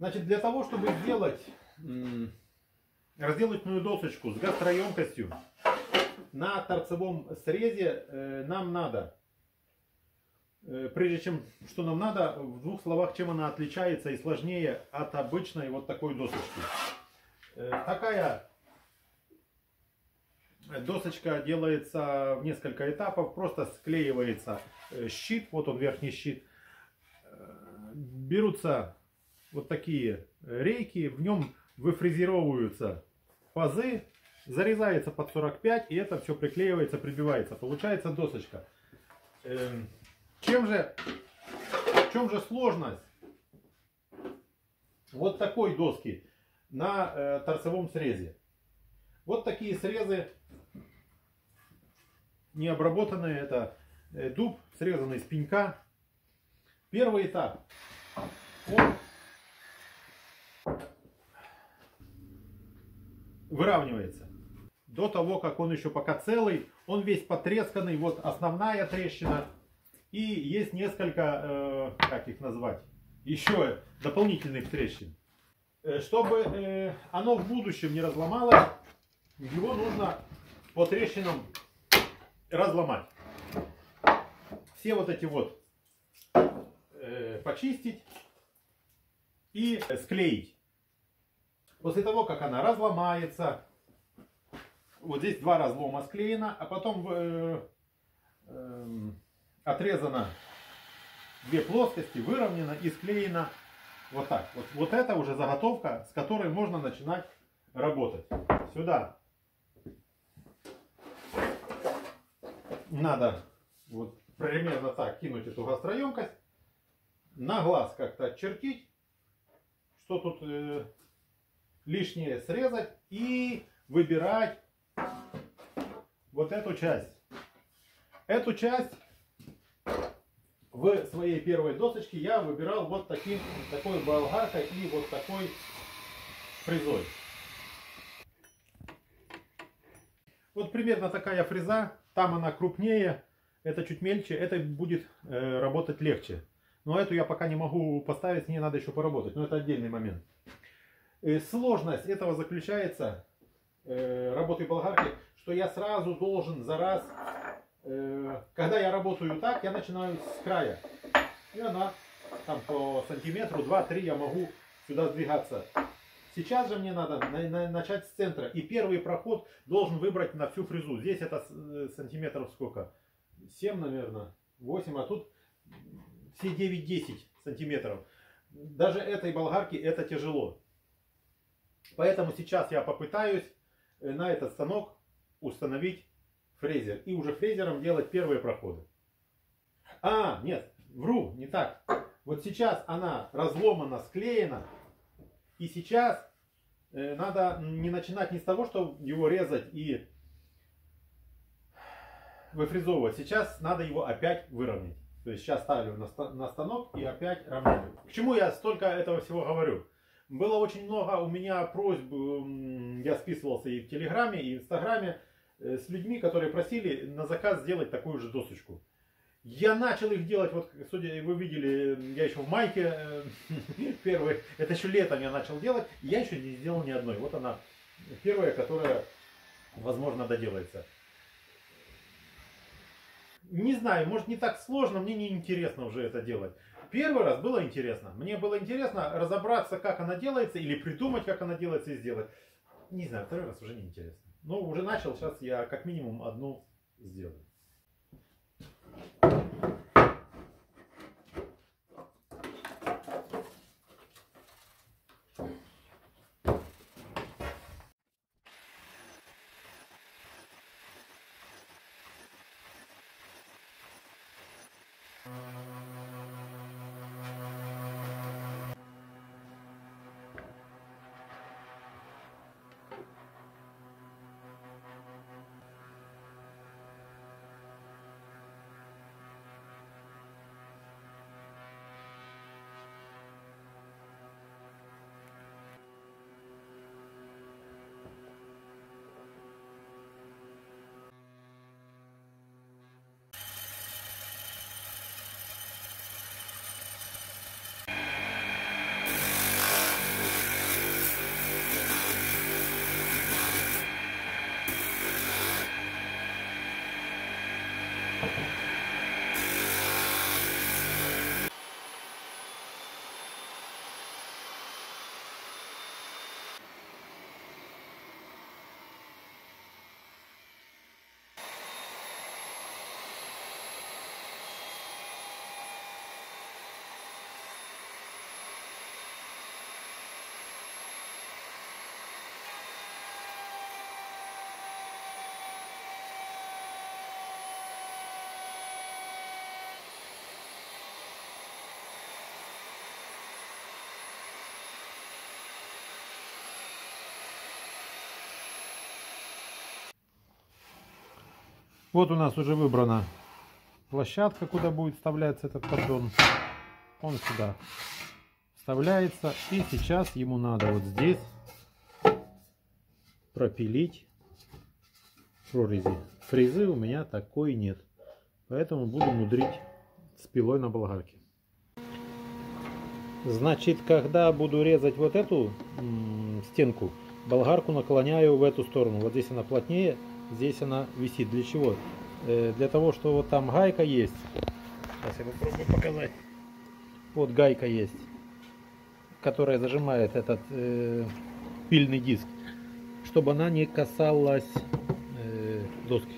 Значит, для того, чтобы сделать разделочную досочку с гастроемкостью на торцевом срезе, нам надо, прежде чем, что нам надо, в двух словах, чем она отличается и сложнее от обычной вот такой досочки. Такая досочка делается в несколько этапов, просто склеивается щит, вот он верхний щит, берутся вот такие рейки, в нем выфрезеровываются пазы, зарезается под 45, и это все приклеивается, прибивается. Получается досочка. В чем же сложность вот такой доски на торцевом срезе? Вот такие срезы необработанные, это дуб, срезанный с пенька. Первый этап. Он выравнивается. До того, как он еще пока целый, он весь потресканный. Вот основная трещина. И есть несколько, как их назвать, еще дополнительных трещин. Чтобы оно в будущем не разломалось, его нужно по трещинам разломать. Все вот эти вот почистить и склеить. После того, как она разломается, вот здесь два разлома склеено, а потом отрезано две плоскости, выровнено и склеено вот так. Вот это уже заготовка, с которой можно начинать работать. Сюда надо вот примерно так кинуть эту гастроемкость, на глаз как-то отчертить, что тут лишнее срезать и выбирать вот эту часть. Эту часть в своей первой досочке я выбирал вот такой болгаркой и вот такой фрезой. Вот примерно такая фреза, там она крупнее, это чуть мельче, это будет работать легче. Но эту я пока не могу поставить, с ней надо еще поработать, но это отдельный момент. Сложность этого заключается, работы болгарки, что я сразу должен за раз, когда я работаю так, я начинаю с края. И она там по сантиметру, 2-3 я могу сюда сдвигаться. Сейчас же мне надо начать с центра. И первый проход должен выбрать на всю фрезу. Здесь это сантиметров сколько? 7, наверное, 8, а тут все 9-10 сантиметров. Даже этой болгарке это тяжело. Поэтому сейчас я попытаюсь на этот станок установить фрезер. И уже фрезером делать первые проходы. Нет, вру, не так. Вот сейчас она разломана, склеена. И сейчас надо не начинать не с того, что его резать и выфрезовывать. Сейчас надо его опять выровнять. То есть сейчас ставлю на станок и опять равняю. К чему я столько этого всего говорю? Было очень много у меня просьб, я списывался и в Телеграме, и в Инстаграме с людьми, которые просили на заказ сделать такую же досочку. Я начал их делать, вот, судя, вы видели, я еще в майке первый, это еще летом я начал делать, я еще не сделал ни одной. Вот она первая, которая, возможно, доделается. Не знаю, может не так сложно, мне не интересно уже это делать. Первый раз было интересно. Мне было интересно разобраться, как она делается, или придумать, как она делается и сделать. Не знаю, второй раз уже не интересно. Но уже начал, сейчас я как минимум одну сделаю. Вот у нас уже выбрана площадка, куда будет вставляться этот поддон. Он сюда вставляется. И сейчас ему надо вот здесь пропилить прорези. Фрезы у меня такой нет. Поэтому буду мудрить с пилой на болгарке. Значит, когда буду резать вот эту стенку, болгарку наклоняю в эту сторону. Вот здесь она плотнее, здесь она висит. Для чего? Для того, что вот там гайка есть. Сейчас я попробую показать. Вот гайка есть, которая зажимает этот пильный диск, чтобы она не касалась доски.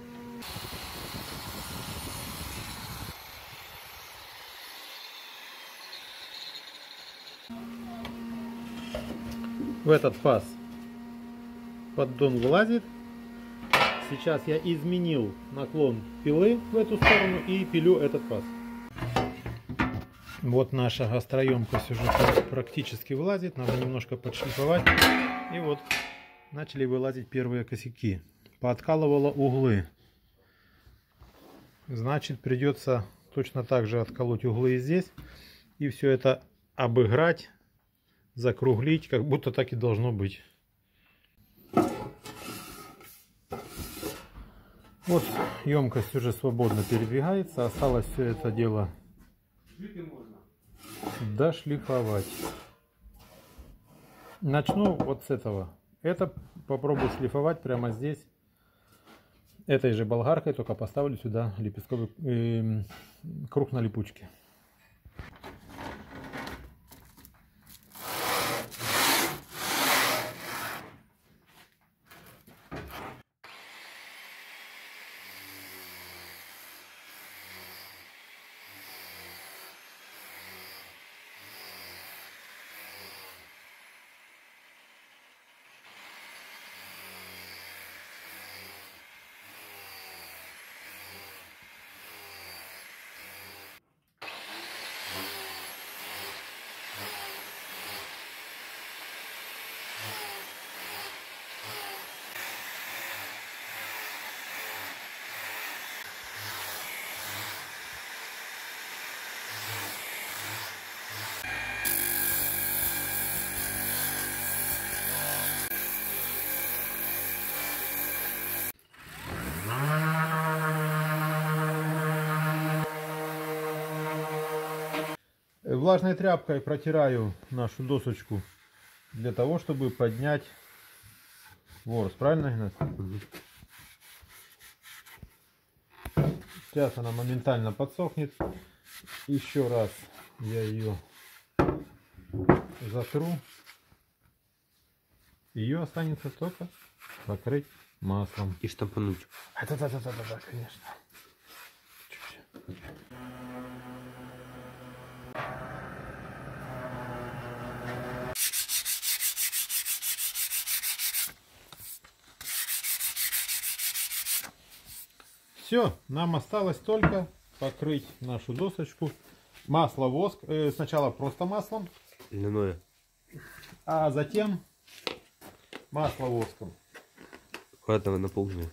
В этот паз поддон влазит. Сейчас я изменил наклон пилы в эту сторону и пилю этот паз. Вот наша гастроемкость уже практически влазит. Надо немножко подшлифовать. И вот начали вылазить первые косяки. Пооткалывало углы. Значит, придется точно так же отколоть углы и здесь. И все это обыграть, закруглить, как будто так и должно быть. Вот емкость уже свободно передвигается. Осталось все это дело дошлифовать. Начну вот с этого. Это попробую шлифовать прямо здесь. Этой же болгаркой, только поставлю сюда лепестковый круг на липучке. Влажной тряпкой протираю нашу досочку для того, чтобы поднять ворс. Правильно, Игнат? Сейчас она моментально подсохнет. Еще раз я ее затру. Ее останется только покрыть маслом. И штампануть. Да, конечно. Чуть-чуть. Все, нам осталось только покрыть нашу досочку. Масло, воск. Сначала просто маслом. Льняное. А затем масло воском. Аккуратно наполнил.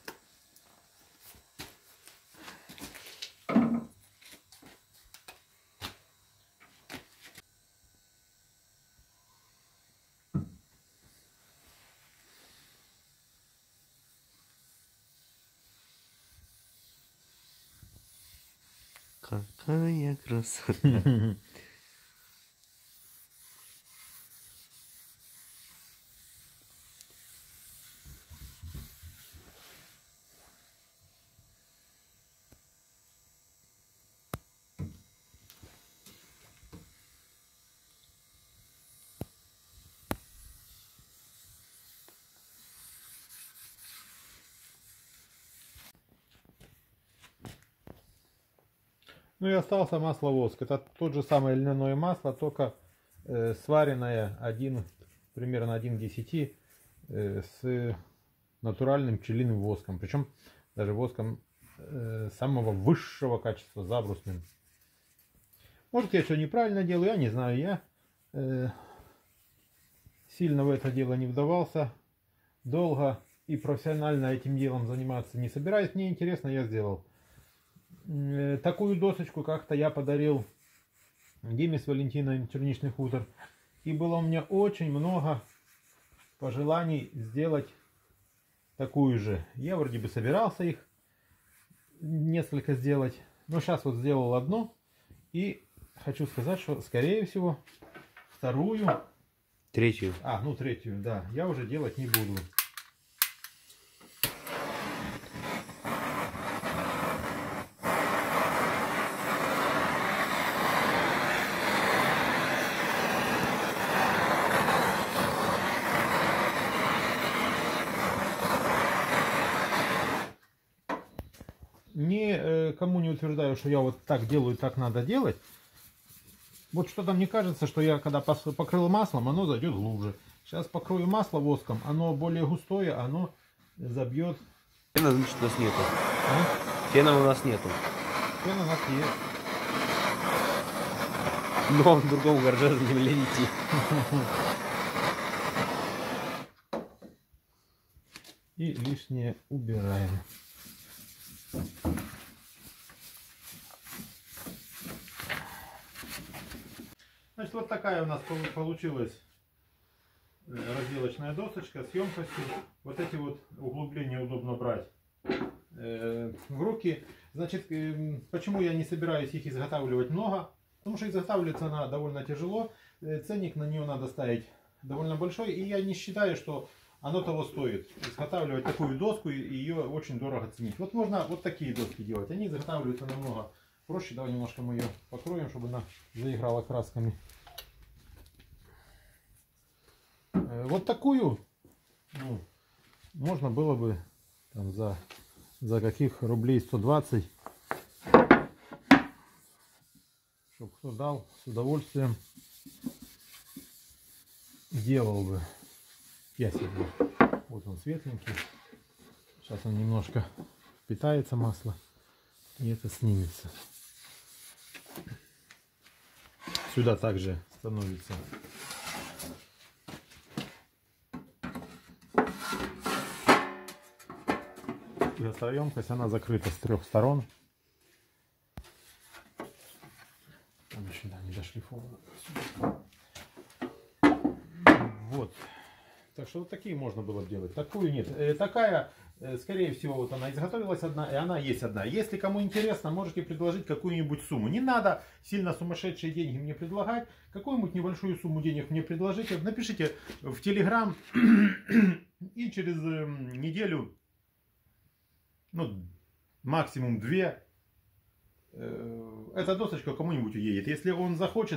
Какая красота. Ну и остался масло воск. Это тот же самое льняное масло, только сваренное примерно 1 к 10 с натуральным пчелиным воском. Причем даже воском самого высшего качества, забрусным. Может, я все неправильно делаю, я не знаю. Я сильно в это дело не вдавался. Долго и профессионально этим делом заниматься не собираюсь. Мне интересно, я сделал. Такую досочку как-то я подарил Диме с Валентиной, Черничный хутор. И было у меня очень много пожеланий сделать такую же. Я вроде бы собирался их несколько сделать. Но сейчас вот сделал одну. И хочу сказать, что скорее всего вторую... Третью. Ну третью, да. Я уже делать не буду. Никому не утверждаю, что я вот так делаю, так надо делать. Вот что-то мне кажется, что я когда покрыл маслом, оно зайдет глубже. Сейчас покрою масло воском, оно более густое, оно забьет. Фена, значит, у нас нету. А? Фена у нас нету. Фен у нас есть. Но в другом гараже за земле идти. И лишнее убираем. Значит, вот такая у нас получилась разделочная досочка с емкостью. Вот эти вот углубления удобно брать в руки. Значит, почему я не собираюсь их изготавливать много? Потому что изготавливается она довольно тяжело. Ценник на нее надо ставить довольно большой. И я не считаю, что оно того стоит. Изготавливать такую доску, и ее очень дорого ценить. Вот можно вот такие доски делать. Они изготавливаются намного проще. Давай немножко мы ее покроем, чтобы она заиграла красками. Вот такую можно было бы там, за каких рублей 120, чтобы кто дал, с удовольствием делал бы. Я себе. Вот он светленький. Сейчас он немножко впитается масло, и это снимется. Сюда также становится емкость, она закрыта с 3 сторон. Там еще не дошлифовано. Вот. Так что вот такие можно было делать. Такую нет. Такая, скорее всего, вот она изготовилась одна, и она есть одна. Если кому интересно, можете предложить какую-нибудь сумму. Не надо сильно сумасшедшие деньги мне предлагать. Какую-нибудь небольшую сумму денег мне предложите. Напишите в Telegram, и через неделю, максимум 2, эта досочка кому-нибудь уедет. Если он захочет,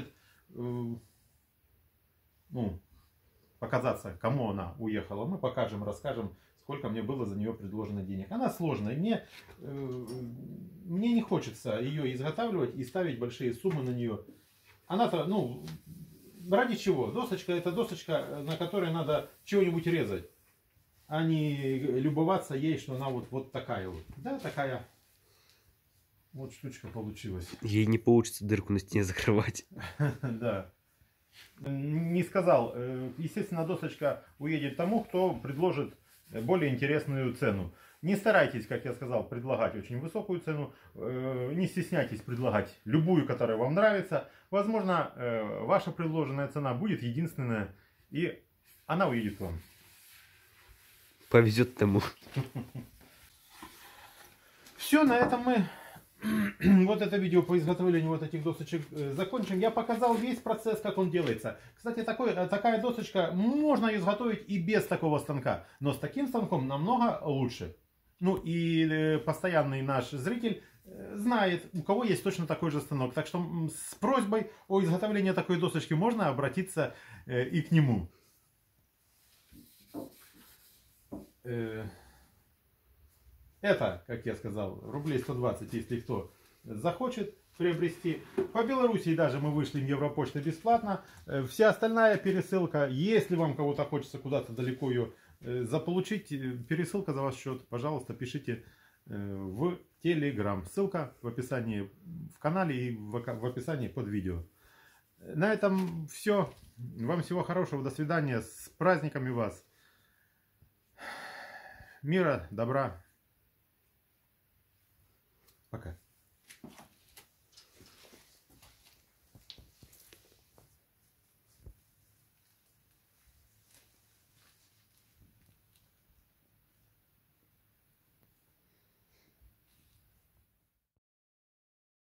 показаться, кому она уехала, мы покажем, расскажем, сколько мне было за нее предложено денег. Она сложная. Мне не хочется ее изготавливать и ставить большие суммы на нее. Она-то, ради чего? Досочка — это досочка, на которой надо чего-нибудь резать, а не любоваться ей, что она вот такая вот. Да, такая вот штучка получилась. Ей не получится дырку на стене закрывать. Да. Не сказал. Естественно, досочка уедет тому, кто предложит более интересную цену. Не старайтесь, как я сказал, предлагать очень высокую цену. Не стесняйтесь предлагать любую, которая вам нравится. Возможно, ваша предложенная цена будет единственная, и она уедет к вам. Повезет тому. Все, на этом мы вот это видео по изготовлению вот этих досочек закончим. Я показал весь процесс, как он делается. Кстати, такая досочка можно изготовить и без такого станка, но с таким станком намного лучше. И постоянный наш зритель знает, у кого есть точно такой же станок. Так что с просьбой о изготовлении такой досочки можно обратиться и к нему. Это, как я сказал, рублей 120, если кто захочет приобрести. По Белоруссии даже мы вышлем Европочтой бесплатно. Вся остальная пересылка, если вам кого-то хочется куда-то далеко ее заполучить, пересылка за ваш счет, пожалуйста, пишите в Telegram. Ссылка в описании в канале и в описании под видео. На этом все. Вам всего хорошего. До свидания. С праздниками вас. мира, добра. Пока.